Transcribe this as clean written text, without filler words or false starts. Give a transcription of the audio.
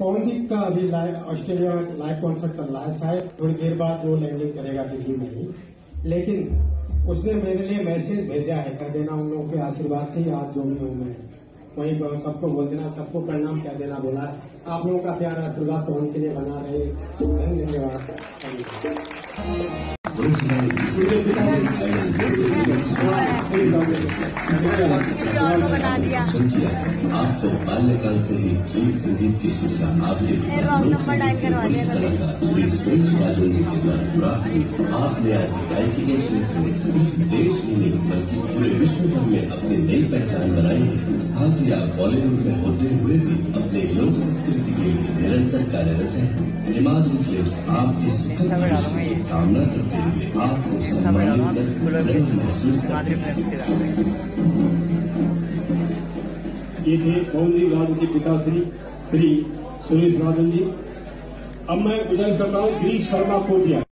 पवनदीप का अभी ऑस्ट्रेलिया में लाइव कॉन्सर्ट चल रहा है। शायद थोड़ी देर बाद वो लैंडिंग करेगा दिल्ली में ही, लेकिन उसने मेरे लिए मैसेज भेजा है, कह देना उन लोगों के आशीर्वाद से ही आज जो भी हूँ मैं, वहीं सबको बोल देना, सबको प्रणाम कह देना बोला है। आप लोगों का प्यार आशीर्वाद पवन के लिए बना रहे। धन्यवाद। बना दिया। आपको बाल्यकाल से ही गीत संगीत की शिक्षा आपके श्री सुरेश राजन जी के द्वारा प्राप्त हुई। आपने आज गायकी के क्षेत्र में सिर्फ देश ही नहीं बल्कि पूरे विश्व भर में अपनी नई पहचान बनाई है। साथ ही आप बॉलीवुड में होते हुए भी अपने लोक संस्कृति के लिए निरंतर कार्यरत हैं। हिमालयन फिल्म्स आपकी सुखद भविष्य की कामना करते हुए आपको सम्मानित कर गर्व महसूस करते हैं। ये थे पवनदीप राजन के पिता श्री सुरेश राजन जी। अब मैं गुजारिश करता हूँ गिरीश शर्मा कोटिया।